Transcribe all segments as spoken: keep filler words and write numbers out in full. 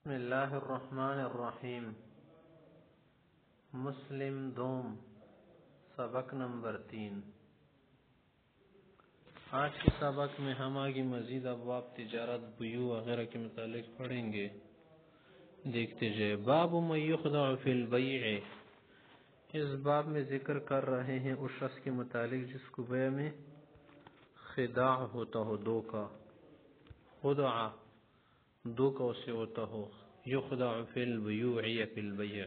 بسم اللہ الرحمن الرحیم۔ مسلم دوم سبق نمبر تین۔ آج کے سبق میں ہم آگے مزید ابواب تجارت، بیوع وغیرہ کے متعلق پڑھیں گے۔ دیکھتے جائے۔ باب من یخدع فی البیع، اس باب میں ذکر کر رہے ہیں اس شخص کے متعلق جس کو بیع میں خداع ہوتا ہو، دھوکا، خدع دھوکا اسے ہوتا ہو، یخدع فی البیوع یا فی البیع۔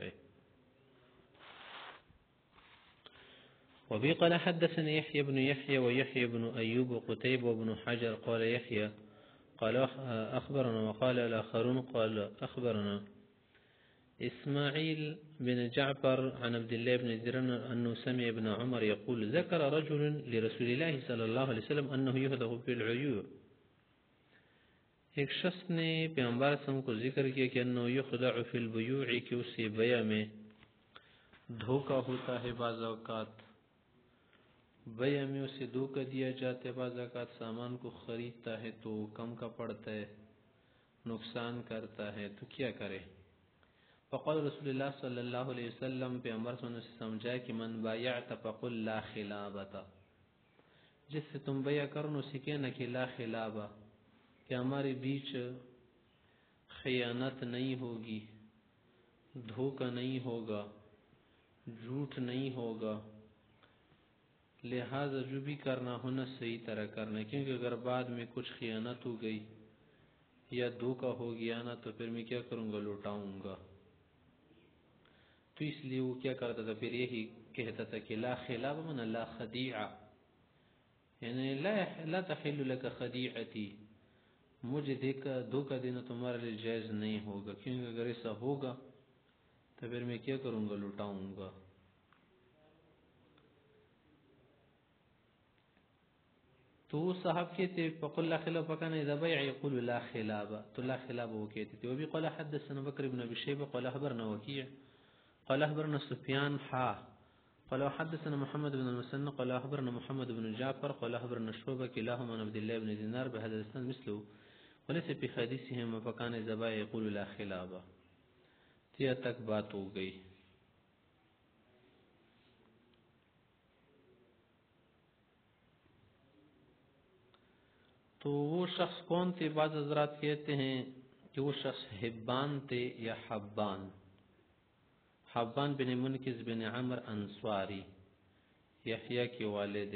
وبه قال حدثنا يحيى بن يحيى ويحيى بن أيوب وقتيبة بن حجر قال يحيى قال أخبرنا، وقال الآخرون قال أخبرنا إسماعيل بن جعفر عن عبد الله بن زرن أنه سمع ابن عمر يقول ذكر رجل لرسول الله صلى الله عليه وسلم أنه يخدع في العيوع، ایک شخص نے پیغمبر صلی اللہ علیہ وسلم کو ذکر کیا کہ انه يخدع في البيوع، کہ اسے بیع میں دھوکا ہوتا ہے، بعض اوقات بیع میں اسے دھوکا دیا جاتا ہے، بعض اوقات سامان کو خریدتا ہے تو کم کا پڑتا ہے، نقصان کرتا ہے، تو کیا کرے؟ فقال رسول اللہ صلی اللہ علیہ وسلم، پیغمبر صلی اللہ علیہ وسلم نے سمجھایا کہ من بایعت فقل لا خلابتا، جس سے تم بیع کرو اسے کہنا کہ لا خلابہ، کہ ہمارے بیچ خیانت نہیں ہوگی، دھوکا نہیں ہوگا، جھوٹ نہیں ہوگا، لہذا جو بھی کرنا ہونا صحیح طرح کرنا، کیونکہ اگر بعد میں کچھ خیانت ہو گئی یا دھوکا ہو گیا نا تو پھر میں کیا کروں گا، لوٹاؤں گا۔ تو اس لیے وہ کیا کرتا تھا، پھر یہی کہتا تھا کہ لا خلاب من لا خدیعہ، یعنی لا لا تحل لك خدیعتی، مجھے دھوکا دینا تمہارے لیے جائز نہیں ہوگا، کیونکہ اگر ایسا ہوگا تو پھر میں کیا کروں گا، لوٹاؤں گا۔ تو وہ صاحب کہتے فقل لا خلاب، فکان اذا بیع یقول لا خلاب، تو لا خلاب وہ کہتے تھے۔ وبی قال حدثنا بکر بن ابی شیبہ قال اخبرنا وکیع قال اخبرنا سفیان حا قال حدثنا محمد بن المثنى قال اخبرنا محمد بن جعفر قال اخبرنا شعبہ كلاهما عن عبد الله بن دينار بهذا الاسناد مثله وليس في حديثهما فكان اذا باع يقول لا خلاب۔ تیا تک بات ہو گئی۔ تو وہ شخص کون تھے؟ بعض حضرات کہتے ہیں کہ وہ شخص حبان تھے یا حبان، حبان بن منکز بن عمر انصاری، یحییٰ کے والد،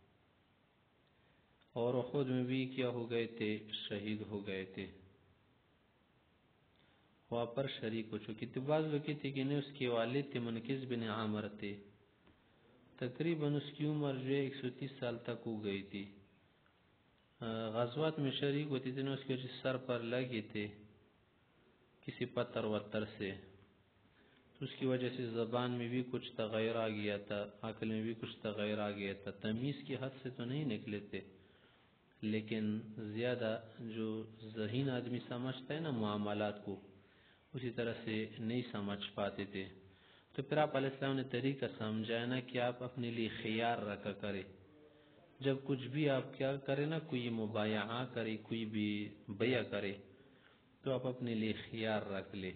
اور خود میں بھی کیا ہو گئے تھے، شہید ہو گئے تھے، وہاں پر شریک ہو چکی تھی۔ بعض لوگ کہتے کہ نہیں، اس کے والد تھے منکز بن عمر تھے، تقریباً اس کی عمر جو ہے ایک سو تیس سال تک ہو گئی تھی، غزوات میں شریک ہوتی تھی، اس کے وجہ سر پر لگے تھے کسی پتھر وتر سے، تو اس کی وجہ سے زبان میں بھی کچھ تغیر آ گیا تھا، عقل میں بھی کچھ تغیر آ گیا تھا، تمیز کی حد سے تو نہیں نکلے تھے، لیکن زیادہ جو ذہین آدمی سمجھتا ہے نا معاملات کو، اسی طرح سے نہیں سمجھ پاتے تھے۔ تو پھر آپ علیہ السلام نے طریقہ سمجھایا نا کہ آپ اپنے لیے خیار رکھا کرے، جب کچھ بھی آپ کیا کرے نا، کوئی مبایعہ کرے، کوئی بھی بیع کرے، تو آپ اپنے لیے خیار رکھ لے۔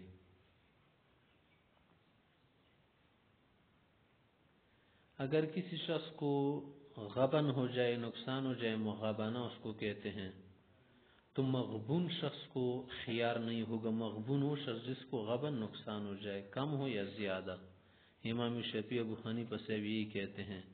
اگر کسی شخص کو غبن ہو جائے، نقصان ہو جائے، مغابنہ اس کو کہتے ہیں، تو مغبون شخص کو خیار نہیں ہوگا۔ مغبون وہ شخص جس کو غبن نقصان ہو جائے، کم ہو یا زیادہ۔ امام شافعی ابو حنیفہ سے بھی یہی کہتے ہیں،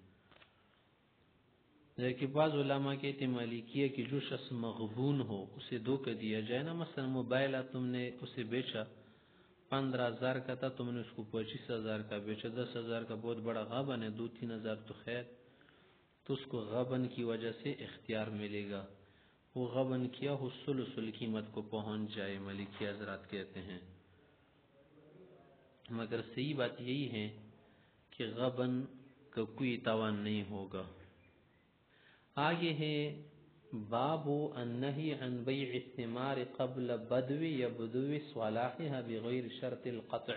لیکن بعض علماء کہتے ہیں مالکیہ کہ جو شخص مغبون ہو اسے دھوکہ دیا جائے نا، مثلا موبائل تم نے اسے بیچا پندرہ ہزار کا تھا، تم نے اس کو پچیس ہزار کا بیچا، دس ہزار کا بہت بڑا غبن ہے، دو تین ہزار تو خیر، تو اس کو غبن کی وجہ سے اختیار ملے گا، وہ غبن کیا ہو ثلث قیمت کو پہنچ جائے، مالکی حضرات کہتے ہیں۔ مگر صحیح بات یہی ہے کہ غبن کا کوئی تاوان نہیں ہوگا۔ آگے ہے باب النہی عن بیع الثمار قبل بدو یا بدو صلاحها بغیر شرط القطع،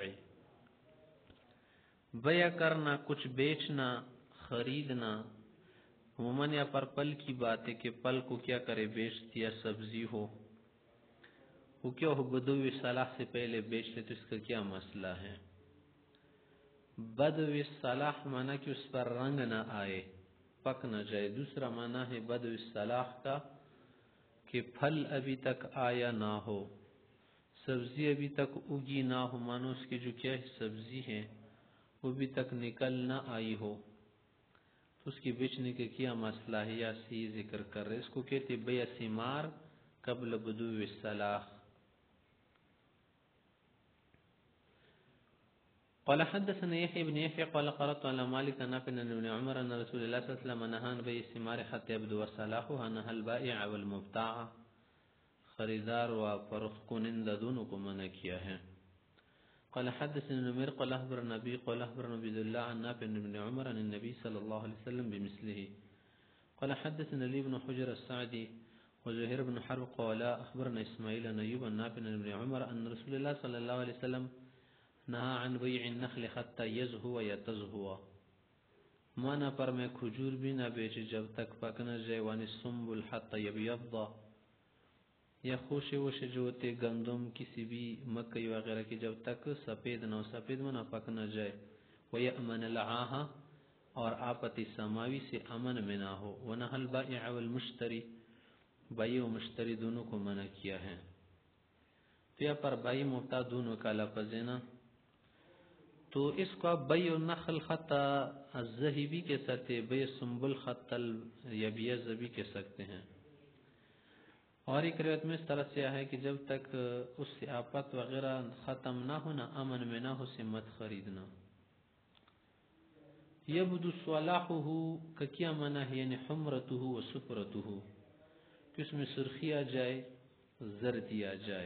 بیع کرنا، کچھ بیچنا، خریدنا، عموماً یا پر پل کی بات ہے کہ پل کو کیا کرے، بیچ دیا، سبزی ہو، وہ کیا ہو بدوی صلاح سے پہلے بیچ لے تو اس کا کیا مسئلہ ہے؟ بدوی صلاح معنی کہ اس پر رنگ نہ آئے، پک نہ جائے. دوسرا معنی ہے بدوی صلاح کا کہ پھل ابھی تک آیا نہ ہو، سبزی ابھی تک اگی نہ ہو، مانو اس کی جو کیا سبزی ہے وہ ابھی تک نکل نہ آئی ہو، تو اس کی بیچنے کے کیا مسئلہ ہے؟ یا سی ذکر کر رہے. اس کو کہتے بیع ثمار قبل بدو الصلاح. قال حدثنا يحيى بن يحيى قال قرأت على مالك نافع عن ابن عمر ان رسول الله صلى الله عليه وسلم نهى عن بيع الثمار حتى يبدو صلاحها، نهى البائع والمبتاع، خریدار و فروخت کنندہ دونوں کو منع کیا ہے. قال حدثنا نمير قال اخبرنا نبي قال اخبرنا عبد الله عن نافع عن ابن عمر عن النبي صلى الله عليه وسلم بمثله. قال حدثنا لي بن حجر السعدي وزهير بن حرب قال اخبرنا اسماعيل عن ايوب عن نافع عن ابن عمر ان رسول الله صلى الله عليه وسلم نهى عن بيع النخل حتى يزهو ويتزهو. مانا پر میں کھجور بھی نہ بیچے جب تک پک نہ جائے، وان السنبل حتى يبيض، یا خوشے وشے جو ہوتے گندم کسی بھی مکئی وغیرہ کی جب تک سفید نہ ہو، سفید منہ پک نہ جائے. وَيَأْمَنَ الْعَاهَ، اور آپتی سماوی سے امن میں نہ ہو. وَنَهَى الْبَائِعَ وَالْمُشْتَرِ، بائی و مشتری دونوں کو منع کیا ہے. تو یا پر بائی مبتاع دونوں کا لفظ ہے نا، تو اس کو آپ بیع النخل خط الذهبی کہہ سکتے، بیع سنبل خط الیبیض بھی کہہ سکتے ہیں. اور ایک روایت میں اس طرح سے ہے کہ جب تک اس سے آفت وغیرہ ختم نہ ہونا، امن میں نہ ہو، سے مت خریدنا. یبدو صلاحہ کا کیا معنی ہے؟ یعنی حمرتہ و صفرتہ، کہ اس میں سرخی آ جائے، زردی آ جائے.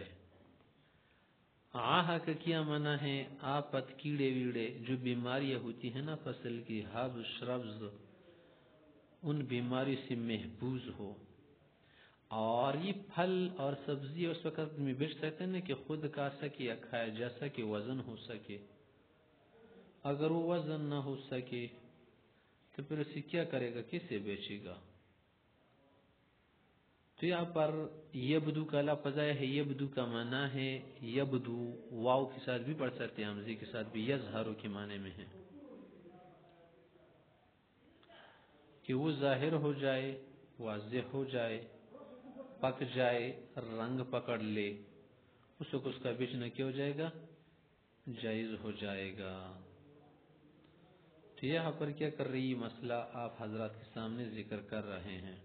آہا کا کیا معنی ہے؟ آفت، کیڑے ویڑے، جو بیماریاں ہوتی ہیں نا فصل کی، حب شربز، ان بیماری سے محفوظ ہو. اور یہ پھل اور سبزی اس وقت میں بیچ سکتے ہیں کہ خود کھا سکے یا کھایا جا سکے، وزن ہو سکے. اگر وہ وزن نہ ہو سکے تو پھر اسے کیا کرے گا، کسے بیچے گا؟ تو یہاں پر یبدو کا لفظ ہے، یبدو کا معنی ہے یبدو، واو کے ساتھ بھی پڑھ سکتے ہیں، حمزے کے ساتھ بھی، یظہر کے معنی میں ہے کہ وہ ظاہر ہو جائے، واضح ہو جائے، پک جائے، رنگ پکڑ لے، اس کو اس کا بیچنا کیا ہو جائے گا؟ جائز ہو جائے گا. تو یہاں پر کیا کر رہی مسئلہ آپ حضرات کے سامنے ذکر کر رہے ہیں.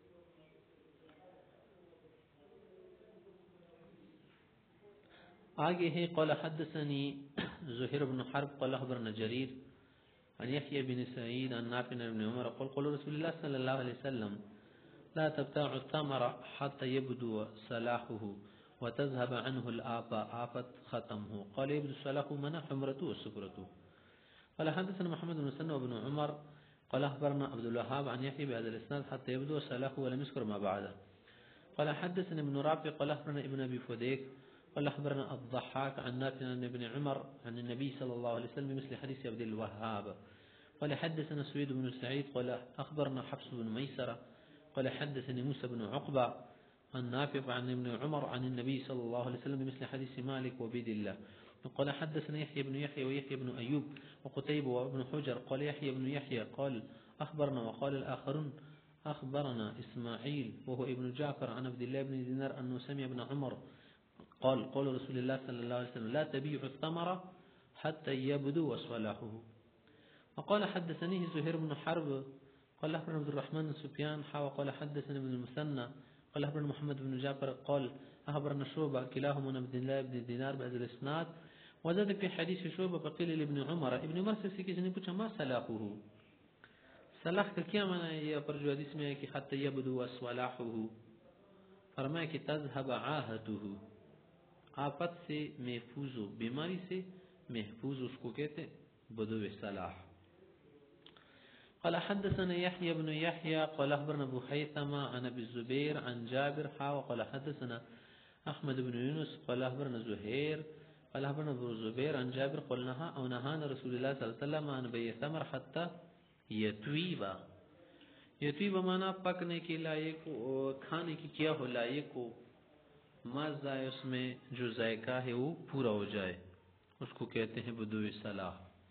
آگے ہے قال حدثني زهير بن حرب قال اخبرنا جرير عن يحيى بن سعيد عن نافع عن ابن عمر قال قال رسول الله صلى الله عليه وسلم لا تبتاع الثمر حتى يبدو صلاحه وتذهب عنه الآفة، آفت ختم ہو. قال يبدو صلاحه منع حمرته وصفرته. قال حدثنا محمد بن سنة وابن عمر قال اخبرنا عبد الوهاب عن يحيى بهذا الاسناد حتى يبدو صلاحه ولم يذكر ما بعده. قال حدثنا ابن رافع قال اخبرنا ابن ابي فديك قال اخبرنا الضحاك عن نافع عن ابن عمر عن النبي صلى الله عليه وسلم مثل حديث عبد الوهاب. قال حدثنا سويد بن سعيد قال اخبرنا حفص بن ميسرة قال حدثني موسى بن عقبة عن نافع عن ابن عمر عن النبي صلى الله عليه وسلم بمثل حديث مالك وبيد الله. قال حدثنا يحيى بن يحيى ويحيى بن أيوب وقتيبة وابن حجر قال يحيى بن يحيى قال أخبرنا وقال الآخرون أخبرنا إسماعيل وهو ابن جعفر عن عبد الله بن دينار أنه سمع ابن عمر قال قال رسول الله صلى الله عليه وسلم لا تبيع الثمرة حتى يبدو صلاحه. وقال حدثنيه زهير بن حرب قال أخبرنا عبد الرحمن بن سفيان وقال حدثنا ابن المثنى قال أخبرنا محمد بن جعفر قال أخبرنا شعبة كلاهما عن عبد الله بن دينار بهذا الإسناد. وزاد في حديث شعبة فقيل لابن عمر ابن عمر سے کسی نے پوچھا ما صلاحه، صلاح کا کیا معنی ہے؟ یہ پر جو حدیث میں ہے کہ حتى يبدو صلاحه، فرمایا کہ تذهب عاهته، آفت سے محفوظ ہو، بیماری سے محفوظ، اس کو کہتے بدو صلاح. قال حدثنا يحيى بن يحيى قال أخبرنا أبو حيثمة عن أبي الزبير عن جابر حا وقال حدثنا أحمد بن يونس قال أخبرنا زهير قال أخبرنا أبو الزبير عن جابر قال نهى أو نهانا رسول الله صلى الله عليه وسلم عن بيع ثمر حتى يتويب. یتویب مانا پکنے کے لائق، کھانے کی کیا ہو لائق ہو، مزہ ہے اس میں جو ذائقہ ہے وہ پورا ہو جائے، اس کو کہتے ہیں بدو صلاح.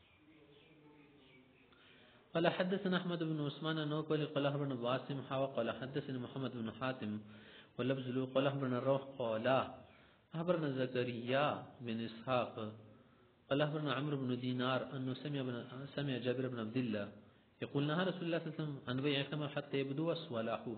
قال حدثنا احمد بن عثمان النوفلي قال اخبرنا واسم حا قال حدثنا محمد بن حاتم ولفظ له قال اخبرنا الروح قال اخبرنا زكريا بن اسحاق قال اخبرنا عمرو بن دينار انه سمع بن سمع جابر بن عبد الله يقول نهى رسول الله صلى الله عليه وسلم عن بيع الثمر حتى يبدو صلاحه.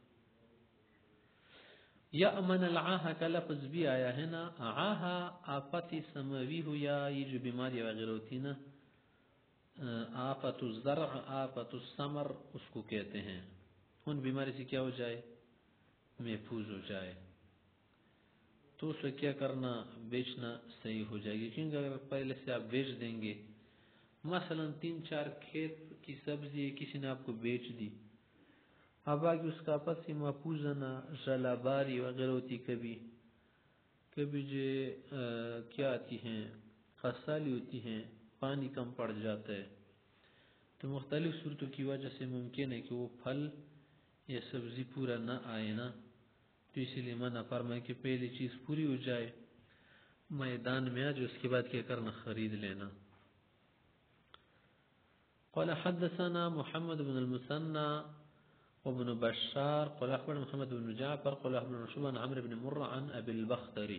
یأمن العاہا کا لفظ بھی آیا ہے نا. عاہا آفت سماوی ہو یا یہ جو بیماری وغیرہ ہوتی نا، آفت الزرع آفت الثمر اس کو کہتے ہیں. ان بیماری سے کیا ہو جائے؟ محفوظ ہو جائے. تو اس سے کیا کرنا؟ بیچنا صحیح ہو جائے گی. کیونکہ اگر پہلے سے آپ بیچ دیں گے، مثلا تین چار کھیت کی سبزی کسی نے آپ کو بیچ دی، اب آگے اس کا پس محفوظنا جلاباری وغیرہ ہوتی، کبھی کبھی جو کیا آتی ہیں خسالی ہوتی ہیں، پانی کم پڑ جاتا ہے، تو مختلف صورتوں کی وجہ سے ممکن ہے کہ وہ پھل یا سبزی پورا نہ آئے نا. تو اسی لیے منع فرمائے کہ پہلی چیز پوری ہو جائے، میدان میں آج اس کے بعد کیا کرنا؟ خرید لینا. قال حدثنا محمد بن المثنى وابن بشار قال اخبرنا محمد بن جعفر قال اخبرنا شعبہ عن عمرو بن مرہ عن ابي البختری.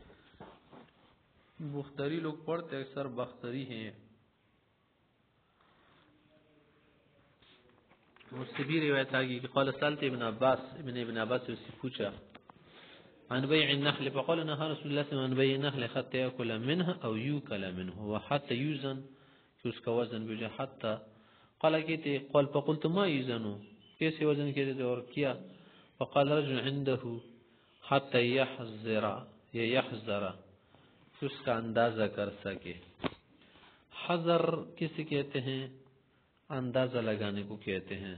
بختری لوگ پڑھتے اکثر بختری ہیں. مجھ سے بھی روایت آگئی کہ قال سألت ابن عباس ابن ابن عباس سے اسے پوچھا عن بيع النخل فقال نهى رسول الله صلى الله عليه وسلم عن بيع النخل حتى يأكل منها او يوكل منه وحتى يوزن، کہ اس کا وزن بھی جائے. حتى قال کہتے قال فقلت ما يوزنه، کیسے وزن کہتے تھے اور کیا؟ فقال رجل عنده حتى يحذر یا يحذر، کہ اس کا اندازہ کر سکے. حذر کسے کہتے ہیں؟ اندازہ لگانے کو کہتے ہیں،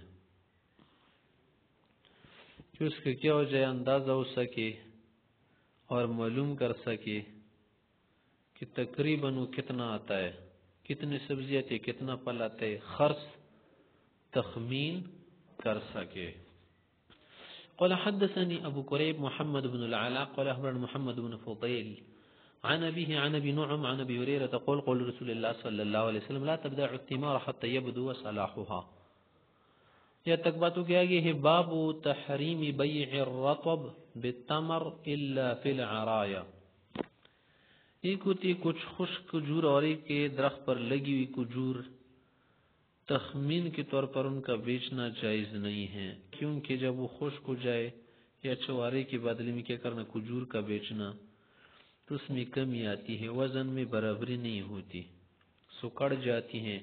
کہ اس کا کیا ہو جائے؟ اندازہ ہو سکے اور معلوم کر سکے کہ تقریباً وہ کتنا آتا ہے، کتنی سبزی آتی ہے، کتنا پھل آتا ہے، خرچ تخمین کر سکے. قال حدثني ابو قريب محمد بن العلاء قال اخبرنا محمد بن فضيل عن ابيه عن ابي نعم عن ابي هريره قال قال رسول الله صلى الله عليه وسلم لا تبدأ الثمار حتى يبدو صلاحها. یا تک باتوں کے آگے ہے باب تحریم بیع الرطب بالتمر الا فی العرایا. ایک ہوتی کچھ خشک کھجور اور ایک کے درخت پر لگی ہوئی کھجور، تخمین کے طور پر ان کا بیچنا جائز نہیں ہے، کیونکہ جب وہ خشک ہو جائے یا چوارے کے بدلے میں کیا کرنا؟ کھجور کا بیچنا، تو اس میں کمی آتی ہے، وزن میں برابری نہیں ہوتی، سکڑ جاتی ہیں.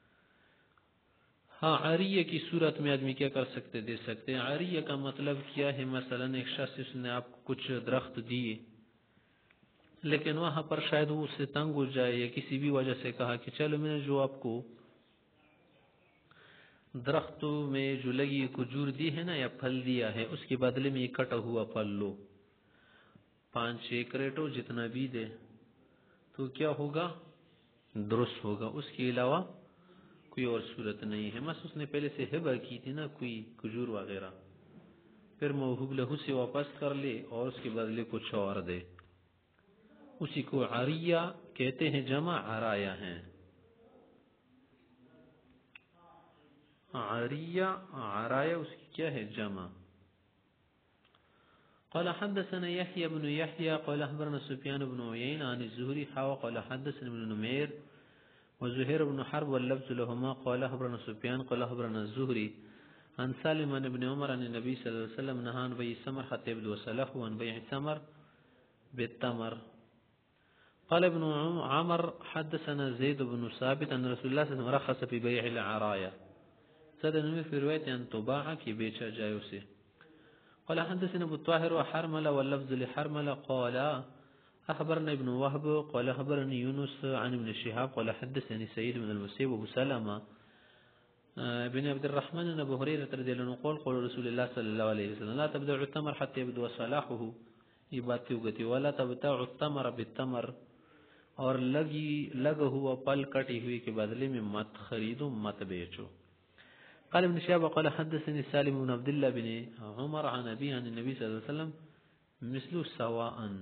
ہاں عریہ کی صورت میں آدمی کیا کر سکتے؟ دے سکتے. عریہ کا مطلب کیا ہے؟ مثلا ایک شخص اس نے آپ کو کچھ درخت دیے، لیکن وہاں پر شاید وہ اس سے تنگ ہو جائے یا کسی بھی وجہ سے کہا کہ چلو میں نے جو آپ کو درختوں میں جو لگی کھجور دی ہے نا یا پھل دیا ہے، اس کے بدلے میں یہ کٹا ہوا پھل لو، پانچ چھ کریٹو جتنا بھی دے، تو کیا ہوگا؟ درست ہوگا. اس کے علاوہ کوئی اور صورت نہیں ہے. بس اس نے پہلے سے ہبہ کی تھی نا کوئی کھجور وغیرہ، پھر موہوب لہو سے واپس کر لے اور اس کے بدلے کچھ اور دے. اسی کو عریہ کہتے ہیں، جمع عرایا ہیں. عریہ عرایا اس کی کیا ہے؟ جمع. قال حدثنا يحيى بن يحيى قال اخبرنا سفيان بن عيينة عن الزهري حا قال حدثنا ابن نمير وزهير بن حرب واللفظ لهما قال اخبرنا سفيان قال اخبرنا الزهري عن سالم بن عمر عن النبي صلى الله عليه وسلم نهى عن بيع الثمر حتى يبدو صلاحه وعن بيع الثمر بالتمر. قال ابن عمر حدثنا زيد بن ثابت ان رسول الله صلى الله عليه وسلم رخص في بيع العرايا، زاد نمی في روایت ان تباع کی بیچا جائے اسے. قال حدثنا ابو الطاهر وحرمله واللفظ لحرمله قال اخبرنا ابن وهب قال اخبرني يونس عن ابن شهاب قال حدثني سعيد بن المسيب وابو سلمة بن عبد الرحمن بن ابو هريره رضي الله عنه قال قال رسول الله صلى الله عليه وسلم لا تبدأ التمر حتى يبدو صلاحه، یہ بات کیوں کہتی؟ ولا تبتاع التمر بالتمر، اور لگی لگا ہوا پل کٹی ہوئی کے بدلے میں مت خریدو مت بیچو. قال ابن شهاب قال حدثني سالم بن عبد الله بن عمر عن ابي عن النبي صلى الله عليه وسلم مثل سواء.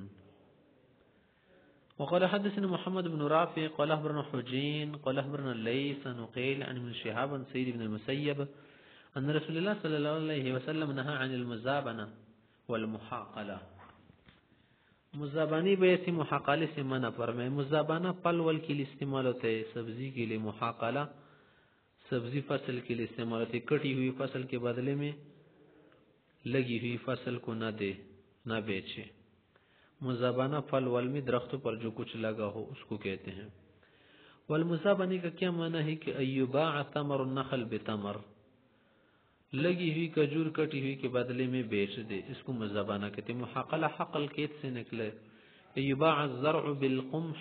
وقال حدثنا محمد بن رافع قال أخبرنا حجين قال أخبرنا الليث عن عقيل عن ابن شهاب عن سعيد بن المسيب أن رسول الله صلى الله عليه وسلم نهى عن المزابنة والمحاقلة. مزابانی بے ایسی محاقلے سے منع فرمائے. مزابانہ پل ول کے لیے استعمال ہوتا ہے, سبزی کے لیے. محاقلہ سبزی فصل کے لیے استعمال ہوتی ہے. کٹی ہوئی فصل کے بدلے میں لگی ہوئی فصل کو نہ دے, نہ بیچے. مزابانہ پھل ول میں درختوں پر جو کچھ لگا ہو اس کو کہتے ہیں. والمزابنی کا کیا معنی ہے کہ ایباع ثمر النخل بتمر, لگی ہوئی کجور کٹی ہوئی کے بدلے میں بیچ دے, اس کو مزابانہ کہتے ہیں. محاقلہ حقل کیت سے نکلے. ایباع الزرع بالقمح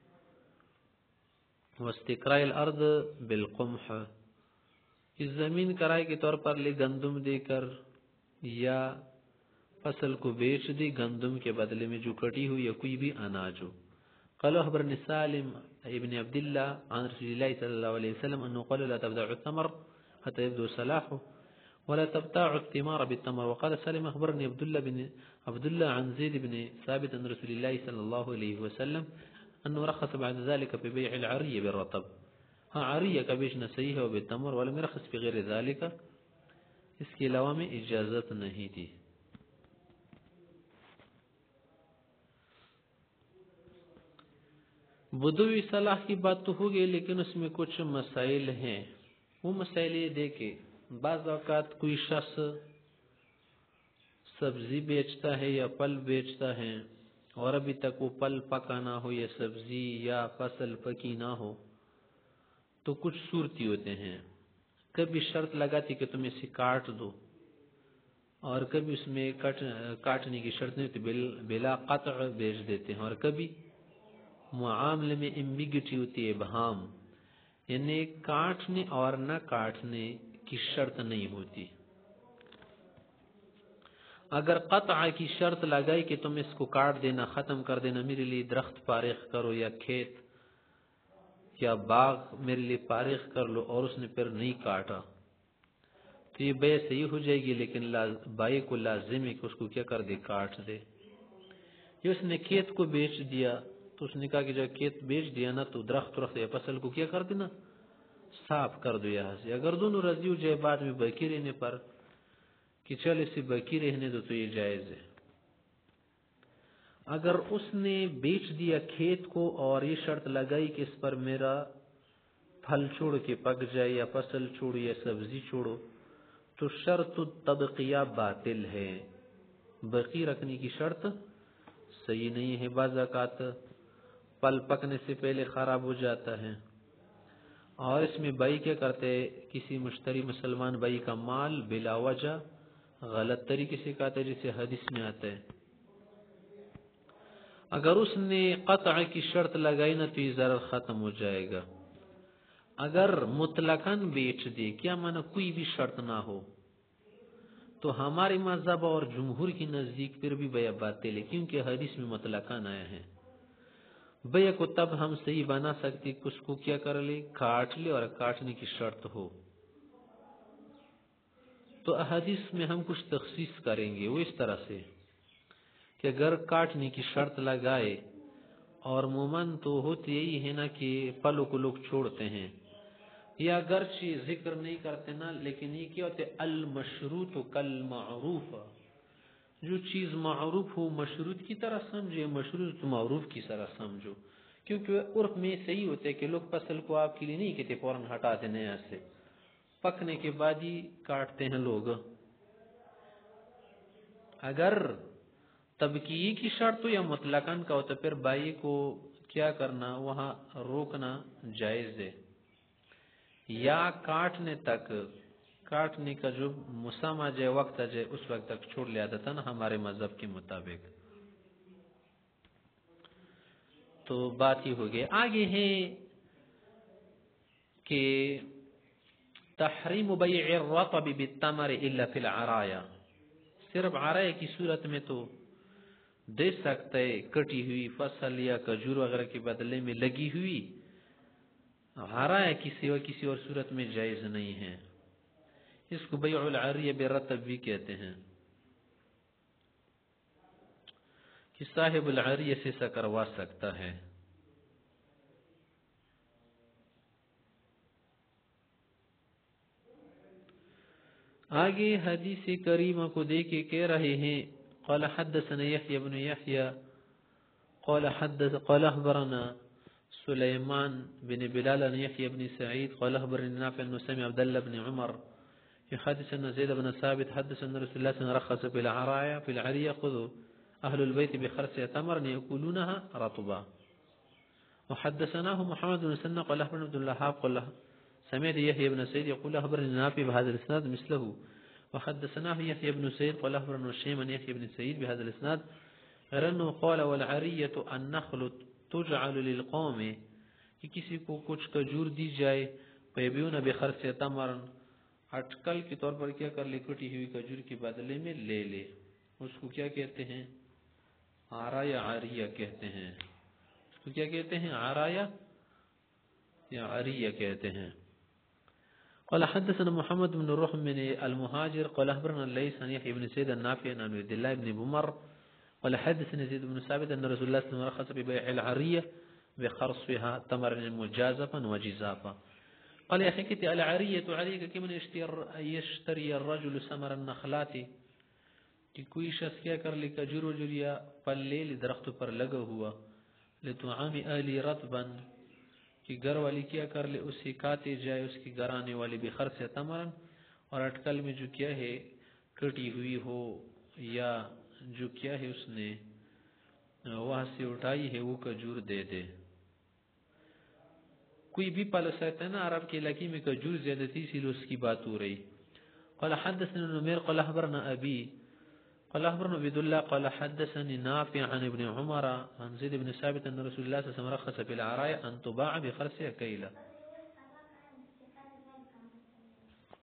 واستقراء الارض بالقمح, اس زمین کرائے کے طور پر لے گندم دے کر یا فصل کو بیچ دی گندم کے بدلے میں جو کٹی ہوئی یا کوئی بھی اناج ہو. قال اخبرني سالم ابن عبد الله عن رسول الله صلى الله عليه وسلم انه قال لا تبدع الثمر حتى يبدو صلاحه ولا تبتاع الثمار بالتمر. وقال سالم اخبرني عبد الله بن عبد الله عن زيد بن ثابت عن رسول الله صلى الله عليه وسلم انه رخص بعد ذلك في بيع العريه بالرطب. ہاں عریہ کا بیچنا صحیح ہے و بالتمر, ولم يرخص في غير ذلك, اس کے علاوہ میں اجازت نہیں دی. بدوی صلاح کی بات تو ہو گئی, لیکن اس میں کچھ مسائل ہیں. وہ مسائل یہ دیکھے, بعض اوقات کوئی شخص سبزی بیچتا ہے یا پل بیچتا ہے اور ابھی تک وہ پل پکا نہ ہو یا سبزی یا فصل پکی نہ ہو, تو کچھ صورتی ہوتے ہیں. کبھی شرط لگاتی کہ تم اسے کاٹ دو, اور کبھی اس میں کاٹنے کی شرط نہیں ہوتی, بلا قطع بیچ دیتے ہیں. اور کبھی معاملے میں امبیگٹی ہوتی ہے, ابہام, یعنی کاٹنے اور نہ کاٹنے کی شرط نہیں ہوتی. اگر قطع کی شرط لگائی کہ تم اس کو کاٹ دینا, ختم کر دینا, میرے لیے درخت فارغ کرو یا کھیت یا باغ میرے لیے فارغ کر لو, اور اس نے پھر نہیں کاٹا, تو یہ بے صحیح ہو جائے گی. لیکن بائی کو لازم ہے کہ اس کو کیا کر دے, کاٹ دے. یہ اس نے کھیت کو بیچ دیا تو اس نے کہا کہ جب کھیت بیچ دیا نا تو درخت رخت یا فصل کو کیا کر دینا, صاف کر دو یہاں سے. اگر دونوں رضی ہو جائے بعد میں باقی رہنے پر کہ چل اسے باقی رہنے دو, تو یہ جائز ہے. اگر اس نے بیچ دیا کھیت کو اور یہ شرط لگائی کہ اس پر میرا پھل چھوڑ کے پک جائے یا فصل چھوڑو یا سبزی چھوڑو, تو شرط تبقیہ باطل ہے, باقی رکھنے کی شرط صحیح نہیں ہے. بعض اوقات پل پکنے سے پہلے خراب ہو جاتا ہے, اور اس میں بائی کیا کرتے, کسی مشتری مسلمان بائی کا مال بلا وجہ غلط طریقے سے کہتا ہے, جسے حدیث میں آتا ہے. اگر اس نے قطع کی شرط لگائی نا تو یہ ضرر ختم ہو جائے گا. اگر مطلقاً بیچ دے, کیا معنی کوئی بھی شرط نہ ہو, تو ہمارے مذہب اور جمہور کی نزدیک پھر بھی بیع باطل ہے, کیونکہ حدیث میں مطلقاً آیا ہے. بیع کو تب ہم صحیح بنا سکتے کہ اس کو کیا کر لے, کاٹ لے, اور کاٹنے کی شرط ہو. تو احادیث میں ہم کچھ تخصیص کریں گے, وہ اس طرح سے کہ اگر کاٹنے کی شرط لگائے, اور مومن تو ہوتی یہی ہے نا کہ پلوں کو لوگ چھوڑتے ہیں, یا اگرچہ ذکر نہیں کرتے نا, لیکن یہ کیا ہوتے, المشروط کالمعروف, جو چیز معروف ہو مشروط کی طرح سمجھے, مشروط معروف کی طرح سمجھو. کیونکہ عرف میں صحیح ہوتے کہ لوگ فصل کو آپ کے لیے نہیں کہتے فوراً ہٹا دینے یہاں سے, پکنے کے بعد ہی کاٹتے ہیں لوگ. اگر تبکیے کی شرط ہو یا مطلقاً کا ہو, تو پھر بائی کو کیا کرنا, وہاں روکنا جائز ہے. یا کاٹنے تک, کاٹنے کا جو مسامہ جائے, وقت جائے, اس وقت تک چھوڑ لیا جاتا نا ہمارے مذہب کے مطابق. تو بات ہی ہو گئی. آگے ہے کہ تحریم بیع الرطب بالتمر الا فی العرایا, صرف عرایا کی صورت میں تو دے سکتا ہے کٹی ہوئی فصل یا کھجور وغیرہ کے بدلے میں لگی ہوئی, عرایا کی سوا کسی اور صورت میں جائز نہیں ہے. اس کو بیع العریہ بالرطب بھی کہتے ہیں. کہ صاحب العریہ سے ایسا کروا سکتا ہے. آگے حدیث کریمہ کو دیکھے کہہ رہے ہیں قال حدثنا یحیی بن یحیی قال حدث قال اخبرنا سليمان بن بلال عن يحيى بن سعيد قال اخبرني نافع انه سمع عبد الله بن عمر يحدث ان زيد بن ثابت حدث ان رسول الله صلى الله عليه وسلم رخص في العرايا في العريه خذوا اهل البيت بخرس تمر ياكلونها رطبا. وحدثناه محمد بن سنة قال اخبرنا عبد الله قال سمعت يحيى بن سعيد يقول اخبرني نافع بهذا الاسناد مثله. وحدثناه يحيى بن سعيد قال اخبرنا هشام عن يحيى بن سعيد بهذا الاسناد غير انه قال والعريه النخل تجعل للقوم کہ کسی کو کچھ کجور دی جائے پیبیون بخرس تمرن اٹکل کے طور پر کیا کر لے کٹی ہوئی کجور کے بدلے میں لے لے. اس کو کیا کہتے ہیں؟ عرایا عریہ کہتے ہیں. اس کو کیا کہتے ہیں؟ عرایا یا عریہ کہتے ہیں. قال حدثنا محمد بن الرحم من المهاجر قال اخبرنا الليث عن يحيى بن سعيد النافع عن عبد الله بن عمر قال حدثنا زيد بن ثابت ان رسول الله صلى الله عليه وسلم رخص ببيع العريه بخرصها تمر مجازفا وجزافا. قال يا اخي كتي العريه عريه كمن يشتري الرجل ثمر النخلات کہ کوئی شخص کیا کر لے کجور وجوریا پلے درخت پر لگا ہوا لطعام اهل رطبا کہ گھر والی کیا کر لے اسے کاتے جائے اس کی گھرانے والی بخرص تمرن اور اٹکل میں جو کیا ہے کٹی ہوئی ہو یا جو کیا ہے اس نے وہاں سے اٹھائی ہے وہ کجور دے دے. کوئی بھی پال سکتا ہے نا عرب کے علاقے میں کجور زیادہ تھی اسی لیے اس کی بات ہو رہی. قال حدثنا نمیر قال اخبرنا ابی قال اخبرنا عبد الله قال حدثني نافع عن ابن عمر عن زيد بن ثابت ان رسول الله صلى الله عليه وسلم رخص في العرايا ان تباع بخرسها كيلا